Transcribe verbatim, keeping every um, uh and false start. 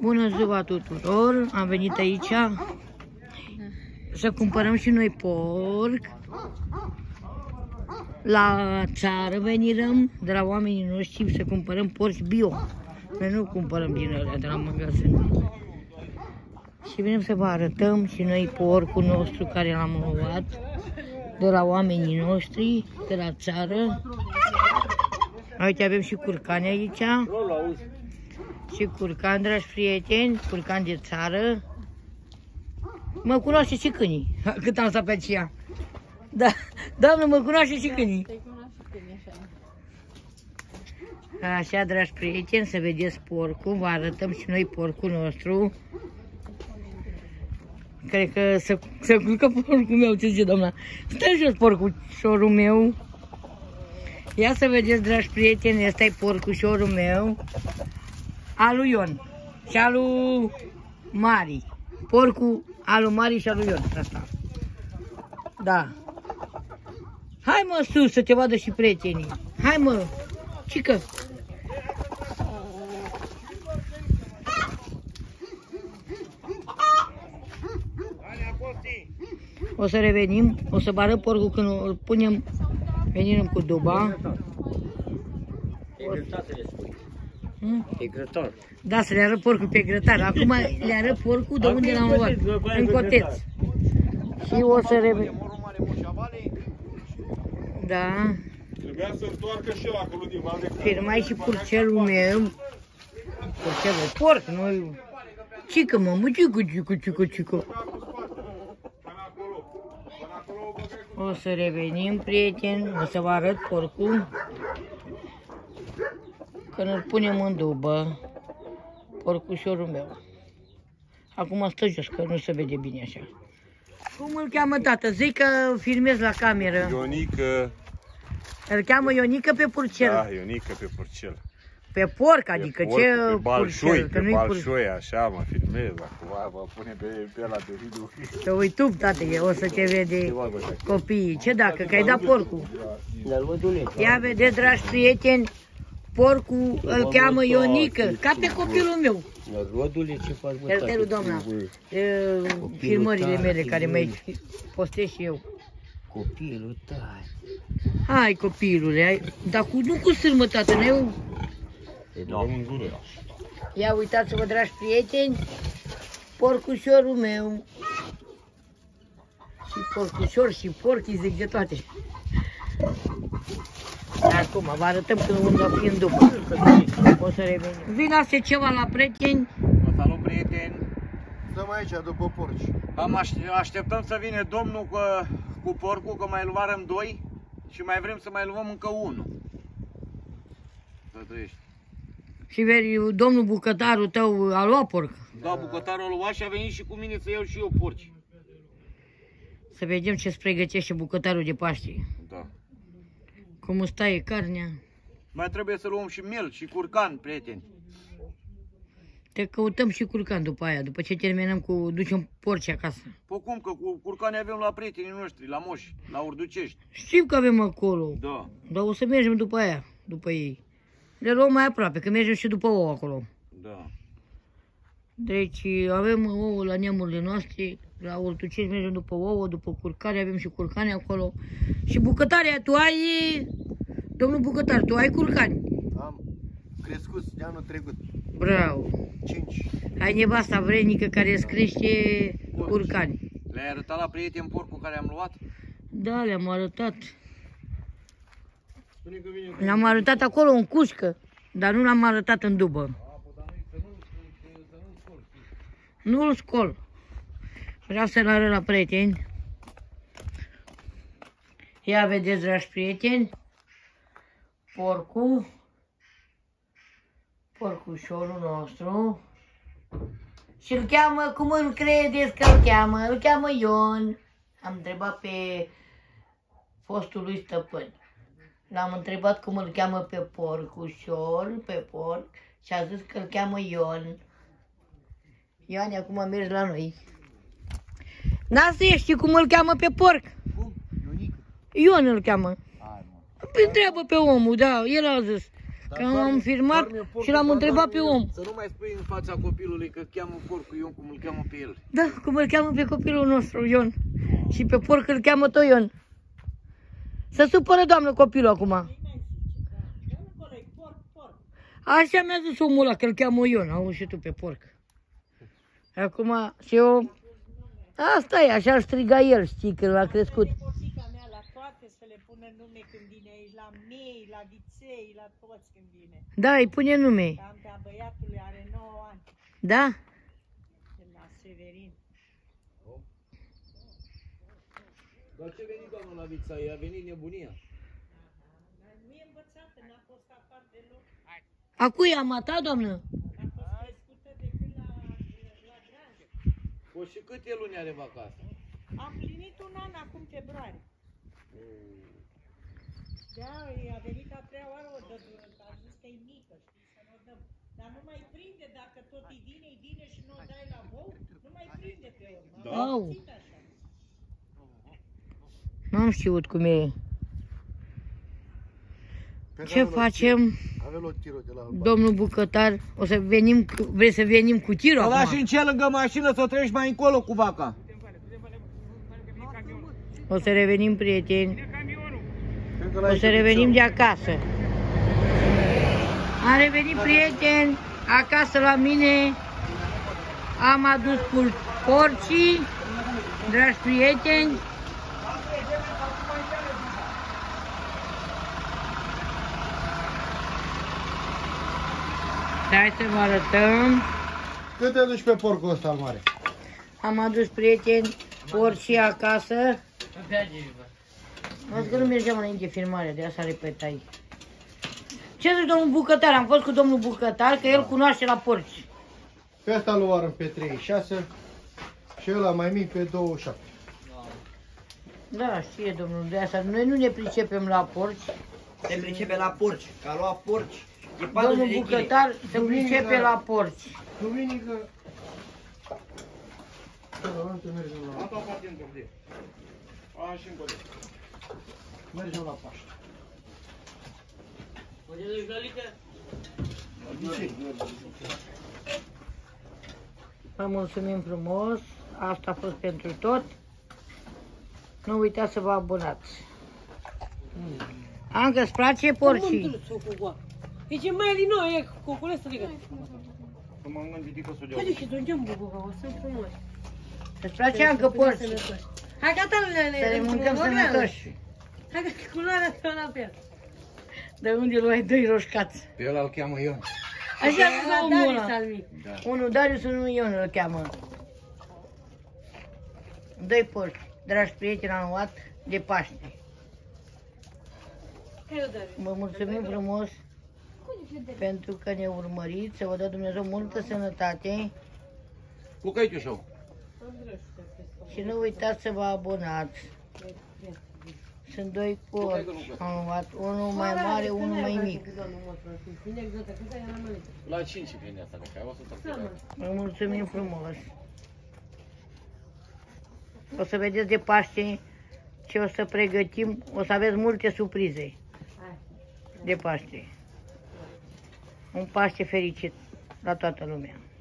Bună ziua tuturor! Am venit aici să cumpărăm și noi porc. La țară venirăm de la oamenii noștri să cumpărăm porci bio. Noi nu cumpărăm din alea de la magazin. Și venim să vă arătăm și noi porcul nostru care l-am luat de la oamenii noștri, de la țară. Uite, avem și curcani aici. Și curcan, dragi prieteni, curcan de țară. Mă cunoaște și câinii, cât am stat pe aceea. Da, doamnă, mă cunoaște și câinii. Așa, dragi prieteni, să vedeți porcul, vă arătăm și noi porcul nostru. Cred că să, să culcă porcul meu, ce zice doamna? Stai jos, porcușorul meu. Ia să vedeți, dragi prieteni, ăsta e porcușorul meu. Al lui Ion și al lui Mari. Porcul al lui Mari și al lui Ion. Asta. Da. Hai mă sus să te vadă și prietenii. Hai mă, cică. O să revenim, o să bară porcul când îl punem, venim cu duba. Hmm? E grătar. Da, să le arăt porcul pe grătar. Acum le arăt porcul de unde l-am luat. În coteț. Și o să revenim. Da. Trebuia să întoarcă și el acolo din Val de Călău. Firmai și purcelul meu. Purcelul porc, nu... Cică, mă, mă, cică, cică, cică, cică. O să revenim, prieteni. O să vă arăt porcul. Când îl punem în dubă, porcușorul meu. Acum stă jos, că nu se vede bine așa. Cum îl cheamă tată? Zic că filmez la cameră. Ionică. Îl cheamă Ionică pe purcel. Da, Ionică pe purcel. Pe porc, adică pe porc, ce pe balșoi, purcel? pe balșoi, așa mă filmez. Acum vă pune pe, pe ăla de video. Pe YouTube, tată, o să te vede copiii. Ce dacă, că ai dat porcul? Ia vedeți, dragi prieteni, porcul îl cheamă Ionică, ca pe copilul meu. Rodule, ce faci, bă, Iar te doamna, filmările mele care mai postez și eu. Copilul tău. Hai, copilule, hai. Dar cu, nu cu sârmă, tată, eu. Ia uitați-vă, dragi prieteni, porcușorul meu. Și porcușor și porc, îi zic de toate. Acum, vă arătăm când unde va fi în după. O să revenim. Vin asta ceva la prieteni. Salut, prieteni. Stăm aici după porci. Am așteptăm să vină domnul cu, cu porcul, că mai luarăm doi și mai vrem să mai luăm încă unul. Să trăiești. Și veri, domnul bucătarul tău a luat porc. Da, bucătarul a luat și a venit și cu mine să iau și eu porci. Să vedem ce-ți pregătește bucătarul de Paște. Da. Cum îți taie carnea. Mai trebuie să luăm și miel și curcan, prieteni. Te căutăm și curcan după aia, după ce terminăm cu ducem porci acasă. Păi cum, că cu curcani avem la prietenii noștri, la Moși, la Urducești. Știm că avem acolo. Da. Dar o să mergem după aia, după ei. Le luăm mai aproape, că mergem și după ouă acolo. Da. Deci avem ouă la neamurile noastre, la Urducești mergem după ouă, după curcani, avem și curcani acolo. Și bucătarea, tu ai, domnul bucătar, tu ai curcani? Am crescut de anul trecut. Bravo. cinci. Ai nevasta vrednică care îți crește curcani. Le-ai arătat la prieteni porcul care am luat? Da, le-am arătat. Le-am arătat acolo în cușcă, dar nu l-am arătat în dubă. Nu-l scol. Vreau să-l arăt la prieteni. Ia vedeți, dragi prieteni, porcul, porcușorul nostru. Și îl cheamă, cum îl credeți că îl cheamă? Îl cheamă Ion. Am întrebat pe fostul lui stăpân. L-am întrebat cum îl cheamă pe porcușor, pe porc, și a zis că îl cheamă Ion. Ion, acum mergi la noi. N-ați știi cum îl cheamă pe porc? Cum? Ionică? Ion îl cheamă. Hai, mă. Păi întreabă pe omul, da, el a zis. Că am filmat și l-am întrebat pe om. Să nu mai spui în fața copilului că cheamă porcul Ion cum îl cheamă pe el. Da, cum îl cheamă pe copilul nostru, Ion. Și pe porc îl cheamă tot Ion. Să supără, doamnă, copilul acum. Așa mi-a zis omul ăla, că îl cheamă Ion. Auzi și tu pe porc. Acum, și eu... Asta e, așa striga el, știi, că l-a crescut. Porțica mea la toate să le pună nume când vine aici, la mei, la viței, la toți când vine. Da, îi pune nume. Am pe a băiatului, are nouă ani, Da? de la Severin. Dar ce veni, doamnă, la vița? I-a venit nebunia. Nu e învățată, n-a fost afară deloc. A cui am a ta, doamnă? N-a fost crescută decât la, la granjă. O, și câte luni are vacanță? Am plinit un an acum februarie. Da, a venit a treia oară, o dă dură, a zis că e mică, știi, să nu o dăm. Dar nu mai prinde, dacă tot îi vine, îi vine și nu o dai la bou, nu mai prinde pe urmă. Da? Am Au. simțit așa. N-am știut cum e. Pe Ce avea la facem, tiro- Avea la tiro de la Alba. domnul bucătar? O să venim, cu- vrei să venim cu tirul Să lași acum? în cel lângă mașină să treci mai încolo cu vaca. O să revenim, prieteni. Cred că la O aici să e revenim cel. de acasă. Am revenit, prieteni, acasă la mine. Am adus pul- porcii, dragi prieteni. Hai să vă arătăm. Cât te duci pe porcul ăsta al mare? Am adus, prieteni, porcii acasă. Am zis că nu mergeam înainte filmarea, de asta repetai. Ce zici, domnul bucătar? Am fost cu domnul bucătar, că el cunoaște la porci. Pe ăsta îl oară pe treizeci și șase și ăla mai mic pe douăzeci și șapte. Da, știe domnul, de asta. Noi nu ne pricepem la porci. Se pricepe la porci, că a luat porci. E Domnul patruzeci de kilograme. bucătar se pricepe la porci. Duminică... Unde mergem la... Asta parte în târzie. A, și încă o dată. Mergem la Paște. Vă mulțumim frumos. Asta a fost pentru tot. Nu uitați să vă abonați. Ancă, îți place porcii? Deci mai din nou, e cocule să dică. Să mă gândit că să o Haide și ducem bubuga, o să frumos. Îți place, Ancă, porcii? Hai gata, le Să le mâncăm sănătoși. Hai că culoarea ta la fel. De unde luai doi roșcați? Pe ăla îl cheamă Ion. Așa la omul Darius ăla. al mic. Unul Darius, unul Ion îl cheamă. Doi porci, dragi prieteni, am luat de Paște. Hai o Darius. Vă mulțumim frumos pentru că ne urmăriți, să vă dă Dumnezeu multă sănătate Cu căitușul. și nu uitați să vă abonați. Sunt doi porci, am luat unul mai mare, unul mai mic. La cinci vine asta, de care o să te Vă mulțumim frumos. O să vedeți de Paște ce o să pregătim, o să aveți multe surprize de Paște. Un Paște fericit la toată lumea.